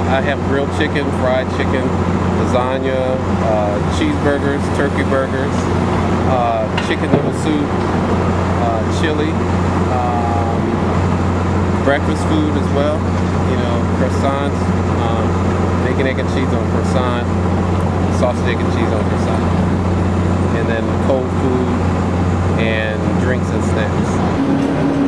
I have grilled chicken, fried chicken, lasagna, cheeseburgers, turkey burgers, chicken noodle soup, chili, breakfast food as well. You know, croissants, bacon, egg, and cheese on croissant, sausage, egg, and cheese on croissant, and then cold food and drinks and snacks.